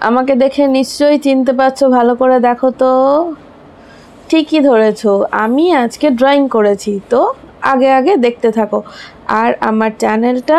আমাকে দেখে নিশ্চয়ই চিনতে পারছো, ভালো করে দেখো তো। ঠিকই ধরেছো, আমি আজকে ড্রয়িং করেছি। তো আগে আগে দেখতে থাকো, আর আমার চ্যানেলটা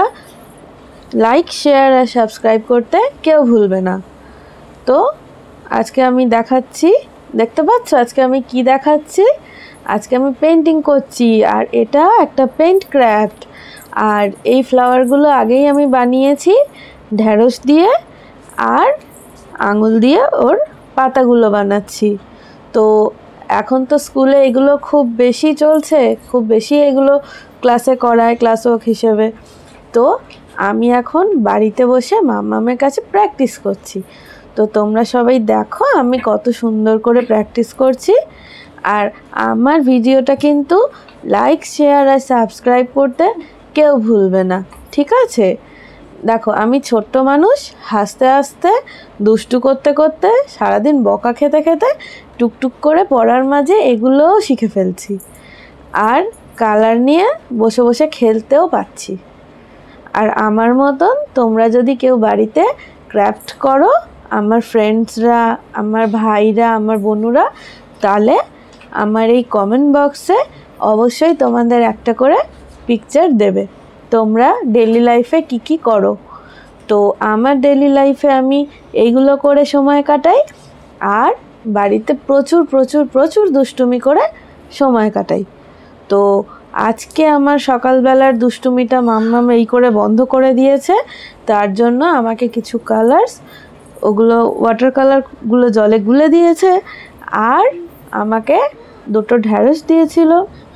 লাইক, শেয়ার আর সাবস্ক্রাইব করতে কেউ ভুলবে না। তো আজকে আমি দেখাচ্ছি, দেখতে পাচ্ছ আজকে আমি কি দেখাচ্ছি। আজকে আমি পেন্টিং করছি, আর এটা একটা পেন্ট ক্রাফট। আর এই ফ্লাওয়ারগুলো আগেই আমি বানিয়েছি ঢ্যাঁড়স দিয়ে, আর আঙুল দিয়ে ওর পাতাগুলো বানাচ্ছি। তো এখন তো স্কুলে এগুলো খুব বেশি চলছে, খুব বেশি এগুলো ক্লাসে করায়, ক্লাস ওয়ার্ক হিসেবে। তো আমি এখন বাড়িতে বসে মাম্মামের কাছে প্র্যাকটিস করছি। তো তোমরা সবাই দেখো আমি কত সুন্দর করে প্র্যাকটিস করছি। আর আমার ভিডিওটা কিন্তু লাইক, শেয়ার আর সাবস্ক্রাইব করতে কেউ ভুলবে না, ঠিক আছে? দেখো আমি ছোট্ট মানুষ, হাসতে হাসতে দুষ্টু করতে করতে সারাদিন বকা খেতে খেতে টুকটুক করে পড়ার মাঝে এগুলোও শিখে ফেলছি, আর কালার নিয়ে বসে বসে খেলতেও পাচ্ছি। আর আমার মতন তোমরা যদি কেউ বাড়িতে ক্রাফট করো, আমার ফ্রেন্ডসরা, আমার ভাইরা, আমার বোনুরা, তাহলে আমার এই কমেন্ট বক্সে অবশ্যই তোমাদের একটা করে পিকচার দেবে তোমরা ডেইলি লাইফে কি কি করো। তো আমার ডেইলি লাইফে আমি এইগুলো করে সময় কাটাই, আর বাড়িতে প্রচুর প্রচুর প্রচুর দুষ্টুমি করে সময় কাটাই। তো আজকে আমার সকালবেলার দুষ্টুমিটা মাম্মাম এই করে বন্ধ করে দিয়েছে। তার জন্য আমাকে কিছু কালার্স, ওগুলো ওয়াটার কালারগুলো জলে গুলে দিয়েছে, আর আমাকে দুটো ঢ্যাঁড়স দিয়েছিল,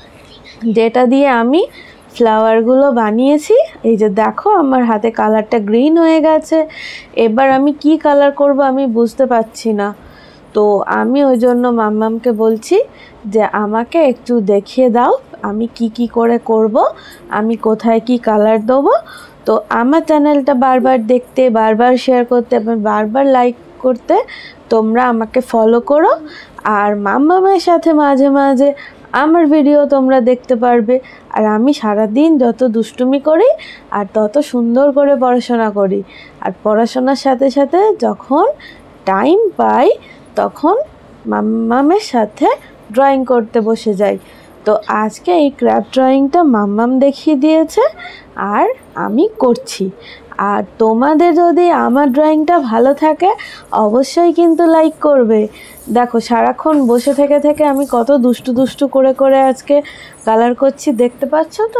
যেটা দিয়ে আমি ফ্লাওয়ারগুলো বানিয়েছি। এই যে দেখো আমার হাতে কালারটা গ্রিন হয়ে গেছে। এবার আমি কি কালার করব আমি বুঝতে পারছি না। তো আমি ওই জন্য মাম্মামকে বলছি যে আমাকে একটু দেখিয়ে দাও আমি কি কি করে করব, আমি কোথায় কি কালার দেবো। তো আমার চ্যানেলটা বারবার দেখতে, বারবার শেয়ার করতে এবং বারবার লাইক করতে তোমরা আমাকে ফলো করো। আর মাম্মামের সাথে মাঝে মাঝে আমার ভিডিও তোমরা দেখতে পারবে। আর আমি সারাদিন যত দুষ্টুমি করি আর তত সুন্দর করে পড়াশোনা করি। আর পড়াশোনার সাথে সাথে যখন টাইম পাই তখন মাম্মামের সাথে ড্রয়িং করতে বসে যাই। তো আজকে এই ক্রাফট ড্রয়িংটা মাম্মাম দেখিয়ে দিয়েছে আর আমি করছি। আর তোমাদের যদি আমার ড্রয়িংটা ভালো থাকে অবশ্যই কিন্তু লাইক করবে। দেখো সারাক্ষণ বসে থেকে থেকে আমি কত দুষ্টু দুষ্টু করে করে আজকে কালার করছি, দেখতে পাচ্ছ তো?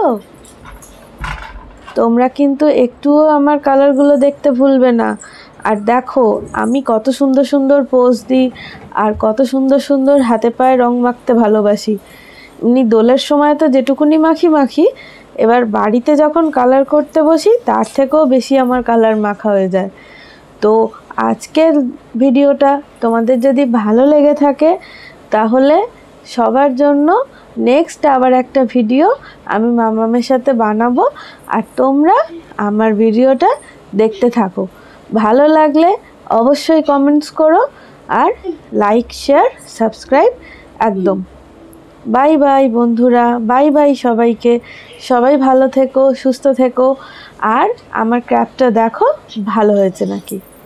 তোমরা কিন্তু একটুও আমার কালারগুলো দেখতে ভুলবে না। আর দেখো আমি কত সুন্দর সুন্দর পোজ দিই, আর কত সুন্দর সুন্দর হাতে পায়ে রং মাখতে ভালোবাসি। এমনি দোলের সময় তো যেটুকুনি মাখি, এবার বাড়িতে যখন কালার করতে বসি তার থেকেও বেশি আমার কালার মাখা হয়ে যায়। তো আজকের ভিডিওটা তোমাদের যদি ভালো লেগে থাকে তাহলে সবার জন্য নেক্সট আবার একটা ভিডিও আমি মাম্মামের সাথে বানাবো, আর তোমরা আমার ভিডিওটা দেখতে থাকো। ভালো লাগলে অবশ্যই কমেন্টস করো, আর লাইক, শেয়ার, সাবস্ক্রাইব একদম। বাই বাই বন্ধুরা, বাই বাই সবাইকে। সবাই ভালো থেকো, সুস্থ থেকো, আর আমার ক্রাফটটা দেখো ভালো হয়েছে নাকি।